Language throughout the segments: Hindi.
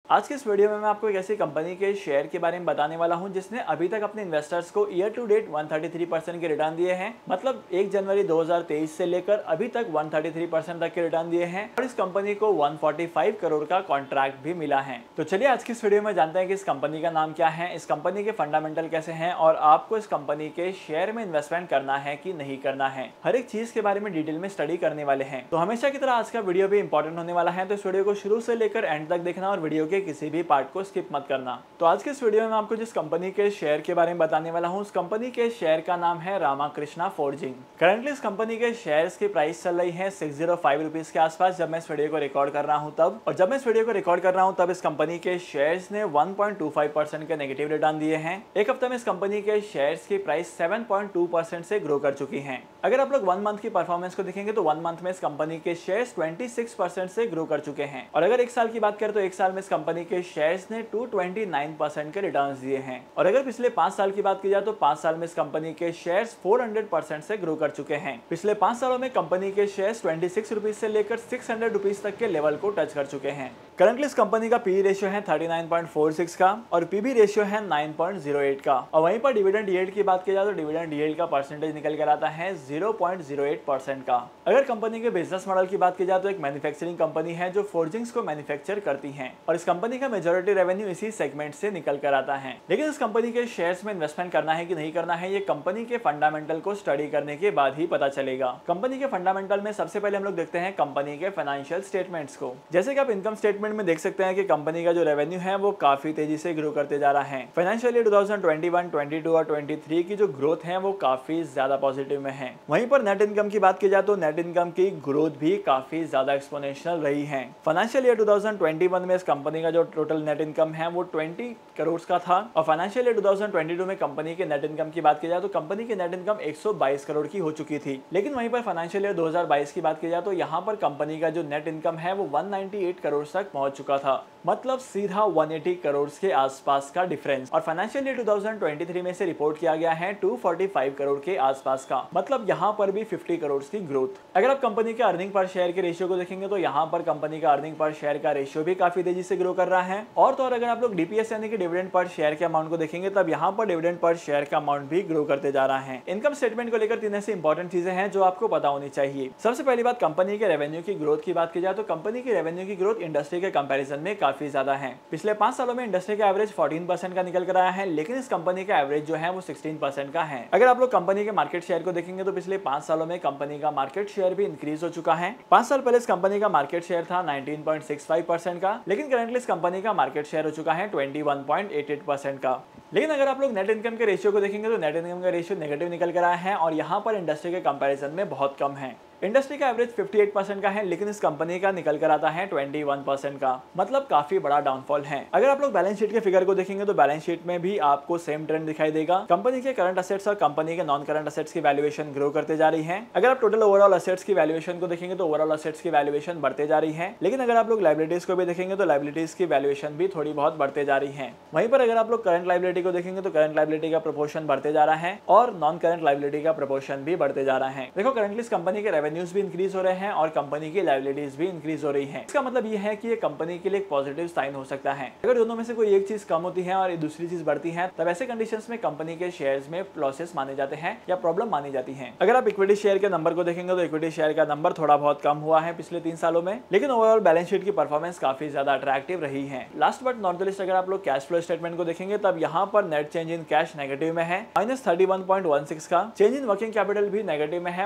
आज के इस वीडियो में मैं आपको एक ऐसी कंपनी के शेयर के बारे में बताने वाला हूं जिसने अभी तक अपने इन्वेस्टर्स को ईयर टू डेट 133% के रिटर्न दिए हैं। मतलब 1 जनवरी 2023 से लेकर अभी तक 133% तक के रिटर्न दिए हैं और इस कंपनी को 145 करोड़ का कॉन्ट्रैक्ट भी मिला है। तो चलिए आज की इस वीडियो में जानते हैं कि इस कंपनी का नाम क्या है, इस कंपनी के फंडामेंटल कैसे हैं और आपको इस कंपनी के शेयर में इन्वेस्टमेंट करना है कि नहीं करना है। हर एक चीज के बारे में डिटेल में स्टडी करने वाले हैं। तो हमेशा की तरह आज का वीडियो भी इंपॉर्टेंट होने वाला है, तो इस वीडियो को शुरू से लेकर एंड तक देखना और वीडियो के किसी भी पार्ट को स्किप मत करना। तो आज के इस वीडियो में मैं आपको जिस कंपनी के शेयर के बारे में बताने वाला हूं, उस कंपनी के शेयर का नाम है रामाकृष्णा फोर्जिंग। करंटली इस कंपनी के शेयर्स की प्राइस चल रही है 605 रुपीज के आसपास जब मैं इस वीडियो को रिकॉर्ड कर रहा हूं तब। और जब मैं इस वीडियो को रिकॉर्ड कर रहा हूं तब इस कंपनी के शेयर्स ने 1.25% के नेगेटिव रिटर्न दिए हैं। एक हफ्ते में इस कंपनी के शेयर्स की प्राइस 7.2% से ग्रो कर चुकी है। अगर आप लोग 1 मंथ की परफॉर्मेंस को देखेंगे तो 1 मंथ में इस कंपनी के शेयर्स 26% से ग्रो कर चुके हैं। और अगर 1 साल की बात करें तो 1 साल में इस कंपनी के शेयर्स ने 229% के रिटर्न्स दिए हैं। और अगर पिछले 5 साल की बात की जाए तो 5 साल में इस कंपनी के शेयर्स 400% से ग्रो कर चुके हैं। पिछले 5 सालों में कंपनी के शेयर्स 26 रुपीज से लेकर 600 रुपीज तक के लेवल को टच कर चुके हैं। करंटली इस कंपनी का पी रेशियो है 39.46 का और पीबी रेशियो है 9.08 का। और वहीं पर डिविडेंड यील्ड की बात की जाए तो डिविडेंड यील्ड का परसेंटेज निकल कर आता है 0.08% का। अगर कंपनी के बिजनेस मॉडल की बात की जाए तो एक मैन्युफैक्चरिंग कंपनी है जो फोर्जिंग्स को मैन्युफैक्चर करती है और इस कंपनी का मेजॉरिटी रेवेन्यू इसी सेगमेंट से निकल कर आता है। लेकिन इस कंपनी के शेयर्स में इन्वेस्टमेंट करना है कि नहीं करना है, ये कंपनी के फंडामेंटल को स्टडी करने के बाद ही पता चलेगा। कंपनी के फंडामेंटल में सबसे पहले हम लोग देखते हैं कंपनी के फाइनेंशियल स्टेटमेंट्स को। जैसे कि आप इनकम स्टेटमेंट में देख सकते हैं कि कंपनी का जो रेवेन्यू है वो काफी तेजी से ग्रो करते जा रहा है। फाइनेंशियल ईयर 2021, 22 और 23 की जो ग्रोथ है वो काफी ज्यादा पॉजिटिव में है। वहीं पर नेट इनकम की बात की जाए तो नेट इनकम की ग्रोथ भी काफी ज्यादा एक्सपोनेंशियल रही है। फाइनेंशियल ईयर 2021 में इस कंपनी का जो टोटल नेट इनकम है वो 20 करोड़ का था और फाइनेंशियल ईयर 2022 में कंपनी के नेट इनकम की बात की जाए तो कंपनी की नेट इनकम 122 करोड़ की हो चुकी थी। लेकिन वहीं पर फाइनेंशियल ईयर 2022 की बात की जाए तो यहाँ पर कंपनी का जो नेट इनकम है वो 198 करोड़ तक पहुंच चुका था। मतलब सीधा 180 करोड़ के आसपास का डिफरेंस। और फाइनेंशियल ईयर 2023 में से रिपोर्ट किया गया है 245 करोड़ के आसपास का। मतलब यहाँ पर भी 50 करोड़ की ग्रोथ। अगर आप कंपनी के अर्निंग पर शेयर के रेशियो को देखेंगे तो यहाँ पर कंपनी का अर्निंग पर शेयर का रेशियो भी काफी तेजी से ग्रो कर रहा है। और तो और अगर आप लोग डीपीएस यानी कि डिविडेंड पर शेयर के अमाउंट को देखेंगे तब यहाँ पर डिविडेंड पर शेयर का अमाउंट भी ग्रो करते जा रहा है। इनकम स्टेटमेंट को लेकर 3 ऐसी इंपॉर्टेंट चीजें हैं जो आपको पता होनी चाहिए। सबसे पहली बात, कंपनी के रेवेन्यू की ग्रोथ की बात की जाए तो कंपनी की रेवेन्यू की ग्रोथ इंडस्ट्री के कंपैरिजन में काफी ज्यादा है। पिछले 5 सालों में इंडस्ट्री का एवरेज 14% का निकल कर आया है, लेकिन इस कंपनी का एवरेज जो है वो 16% का है। अगर आप लोग कंपनी के मार्केट शेयर को देखेंगे तो पिछले 5 सालों में कंपनी का मार्केट शेयर भी इंक्रीज हो चुका है। 5 साल पहले इस कंपनी का मार्केट शेयर था 19.65% का, लेकिन करंटली इस कंपनी का मार्केट शेयर हो चुका है 21.88% का। लेकिन अगर आप लोग नेट इनकम के रेशियो को देखेंगे तो नेट इनकम का रेशियो नेगेटिव निकल कर आया है और यहाँ पर इंडस्ट्री के कंपैरिजन में बहुत कम है। इंडस्ट्री का एवरेज 58% का है, लेकिन इस कंपनी का निकल कर आता है 21% का। मतलब काफी बड़ा डाउनफॉल है। अगर आप लोग बैलेंस शीट के फिगर को देखेंगे तो बैलेंस शीट में भी आपको सेम ट्रेंड दिखाई देगा। कंपनी के करंट असेट्स और कंपनी के नॉन करंट असेट्स की वैल्यूएशन ग्रो करते जा रही है। अगर आप टोटल ओवरऑल असेट्स की वैल्यूएशन को देखेंगे तो ओवरऑल असेट्स की वैल्यूएशन बढ़ते जा रही है। लेकिन अगर आप लोग लायबिलिटीज को भी देखेंगे तो लायबिलिटीज की वैल्यूएशन भी थोड़ी बहुत बढ़ते जा रही है। वहीं पर अगर आप लोग करंट लायबिलिटी को देखेंगे तो करंट लायबिलिटी का प्रोपोर्शन बढ़ते जा रहा है और नॉन करंट लायबिलिटी का प्रोपोर्शन भी बढ़ते जा रहा है। देखो करंटली इस कंपनी के रेवेन्यूज भी इंक्रीज हो रहे हैं और कंपनी की लायबिलिटीज भी इंक्रीज हो रही हैं। इसका मतलब ये है कि ये कंपनी के लिए एक पॉजिटिव साइन हो सकता है। अगर दोनों में से कोई एक चीज कम होती है और दूसरी चीज बढ़ती है तब ऐसे कंडीशंस में कंपनी के शेयर्स में लॉसेस माने जाते हैं या प्रॉब्लम मानी जाती है। अगर आप इक्विटी शेयर के नंबर को देखेंगे तो इक्विटी शेयर का नंबर थोड़ा बहुत कम हुआ है पिछले 3 सालों में, लेकिन ओवरऑल बैलेंस शीट की परफॉर्मेंस काफी ज्यादा अट्रैक्टिव रही है। Last but not the least, अगर आप लोग कैश फ्लो स्टेटमेंट को देखेंगे तब यहाँ पर net change in cash negative में है -31.16 का। चेंज इन वर्किंग कैपिटल भी नेगेटिव में है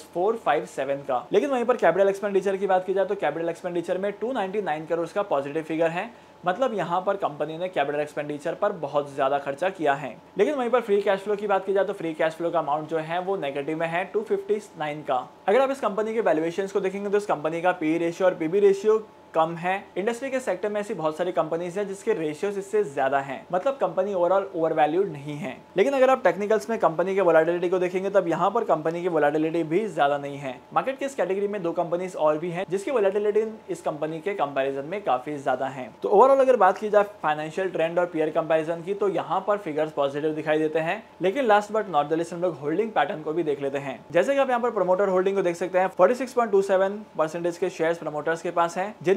-457 का। लेकिन वहीं पर कैपिटल एक्सपेंडिचर की बात की जाए तो कैपिटल एक्सपेंडिचर में 299 करोड़ का पॉजिटिव फिगर है। मतलब यहाँ पर कंपनी ने कैपिटल एक्सपेंडिचर पर बहुत ज्यादा खर्चा किया है। लेकिन वहीं पर फ्री कैश फ्लो की बात की जाए तो फ्री कैश फ्लो का अमाउंट जो है वो नेगेटिव में है 259 का। अगर आप इस कंपनी के वैल्यूएशंस को देखेंगे तो इस कंपनी का पी रेशियो और पीबी रेशियो कम है। इंडस्ट्री के सेक्टर में ऐसी बहुत सारी कंपनीज हैं जिसके रेशियोज इससे ज्यादा हैं। मतलब कंपनी ओवरऑल ओवरवैल्यूड नहीं है। लेकिन अगर आप टेक्निकल्स में कंपनी के वोलेटिलिटी को देखेंगे तब यहाँ पर कंपनी की वोलेटिलिटी भी ज्यादा नहीं है। मार्केट की इस कैटेगरी में 2 कंपनीज और भी हैं जिसकी वोलेटिलिटी इस कंपनी के कंपैरिजन में काफी ज्यादा है। तो ओवरऑल अगर बात की जाए फाइनेंशियल ट्रेंड और पीयर कंपैरिजन की तो यहाँ पर फिगर्स पॉजिटिव दिखाई देते हैं। लेकिन last but not the least हम लोग होल्डिंग पैटर्न को भी देख लेते हैं। जैसे कि आप यहाँ पर प्रमोटर होल्डिंग को देख सकते हैं 46.27% के शेयर्स प्रमोटर्स के पास हैं, जिनमें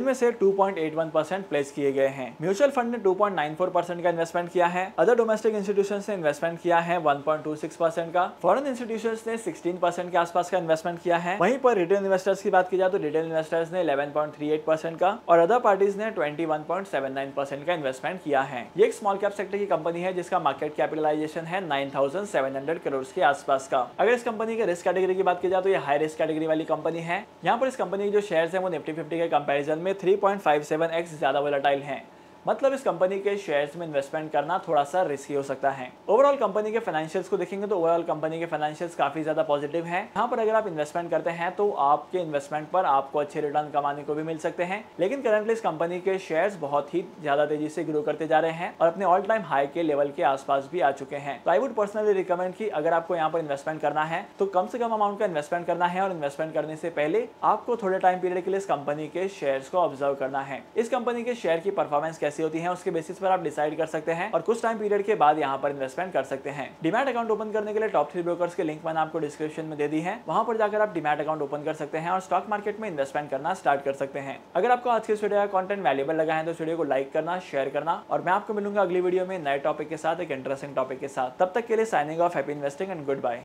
जिनमें से 2.81% प्लेस किए गए हैं। म्यूचुअल फंड ने 2.94% का इन्वेस्टमेंट किया है। अदर डोमेस्टिक इंस्टीट्यूशंस ने इन्वेस्टमेंट किया है 1.26% का। फॉरेन इंस्टीट्यूशंस ने 16% के आसपास का इन्वेस्टमेंट किया है। वहीं पर रिटेल इन्वेस्टर्स की बात की जाए तो रिटेल इन्वेस्टर्स ने 11.38% का और अदर पार्टीज ने 21.79% का इन्वेस्टमेंट किया है। ये एक स्मॉल कैप सेक्टर की कंपनी है जिसका मार्केट कैपिटलाइजेशन है 9,700 करोड़ के आसपास का। अगर इस कंपनी के रिस्क कैटेगरी की बात की जाए तो ये हाई रिस्क कैटेगरी वाली कंपनी है। यहाँ पर इस कंपनी के जो शेयर्स हैं वो निफ्टी 50 के कंपैरिजन में 3.57x ज्यादा वोलेटाइल हैं। मतलब इस कंपनी के शेयर्स में इन्वेस्टमेंट करना थोड़ा सा रिस्की हो सकता है। ओवरऑल कंपनी के फाइनेंशियल्स को देखेंगे तो ओवरऑल कंपनी के फाइनेंशियल्स काफी ज्यादा पॉजिटिव हैं। यहाँ पर अगर आप इन्वेस्टमेंट करते हैं तो आपके इन्वेस्टमेंट पर आपको अच्छे रिटर्न कमाने को भी मिल सकते हैं। लेकिन करंटली इस कंपनी के शेयर्स बहुत ही ज्यादा तेजी से ग्रो करते जा रहे हैं और अपने ऑल टाइम हाई के लेवल के आसपास भी आ चुके हैं। तो आई वुड पर्सनली रिकमेंड कि अगर आपको यहाँ पर इन्वेस्टमेंट करना है तो कम से कम अमाउंट का इन्वेस्टमेंट करना है और इन्वेस्टमेंट करने से पहले आपको थोड़े टाइम पीरियड के लिए इस कंपनी के शेयर्स को ऑब्जर्व करना है। इस कंपनी के शेयर की परफॉर्मेंस कैसी होती है उसके बेसिस पर आप डिसाइड कर सकते हैं और कुछ टाइम पीरियड के बाद यहाँ पर इन्वेस्टमेंट कर सकते हैं। डीमैट अकाउंट ओपन करने के लिए टॉप 3 ब्रोकर्स के लिंक मैंने आपको डिस्क्रिप्शन में दे दी है। वहां पर जाकर आप डीमैट अकाउंट ओपन कर सकते हैं और स्टॉक मार्केट में इन्वेस्टमेंट करना स्टार्ट कर सकते हैं। अगर आपको आज के इस वीडियो का कंटेंट वैल्यूएबल लगा है तो इस वीडियो को लाइक करना, शेयर करना और मैं आपको मिलूंगा अगली वीडियो में नए टॉपिक के साथ, एक इंटरेस्टिंग टॉपिक के साथ। तब तक के लिए signing off, happy investing and good bye.